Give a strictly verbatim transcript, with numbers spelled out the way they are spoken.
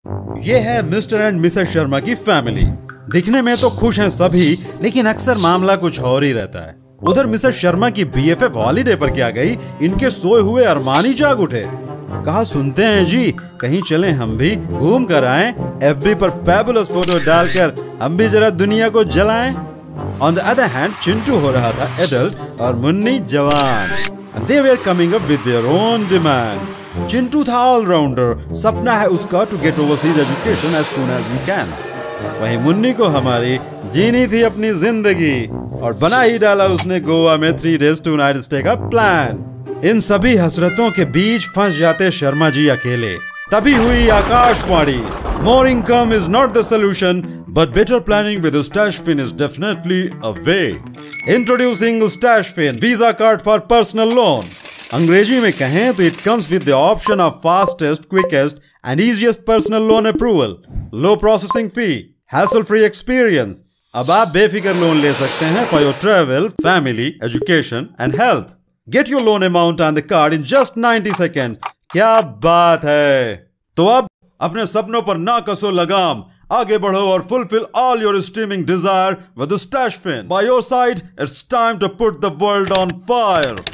ये है mister and Mrs Sharma की फैमिली। दिखने में तो खुश हैं सभी, लेकिन अक्सर मामला कुछ और ही रहता है। उधर मिसेस शर्मा की बीएफएफ हॉलीडे पर क्या गई, इनके सोए हुए अरमान ही जाग उठे। कहा सुनते हैं जी, कहीं चलें हम भी, घूम कर आएं, एफबी पर फैबुलस फोटो डालकर हम भी जरा दुनिया को जलाएं। On the other hand Chintu हो रहा था एडल्ट और मुन्नी जवान। And they were coming up with their own demand. Chintu था ऑलराउंडर, सपना है उसका to get overseas education as soon as you can. वहीं मुन्नी को हमारी जीनी थी अपनी जिंदगी और बना ही डाला उसने गोवा में three days to united stay का प्लान। इन सभी हसरतों के बीच फंस जाते शर्मा जी अकेले। तभी हुई Akashvani, more income is not the solution, but better planning with StashFin is definitely a way. Introducing StashFin Visa Card for Personal Loan. अंग्रेजी में कहें तो it comes with the option of fastest, quickest and easiest personal loan approval, low processing fee, hassle-free experience. अब आप बेफिक्र loan ले सकते हैं for your travel, family, education and health. Get your loan amount on the card in just ninety seconds. क्या बात है! तो अब अपने सपनों पर ना कसो लगाम, आगे बढ़ो और fulfill all your streaming desire with StashFin. By your side, it's time to put the world on fire.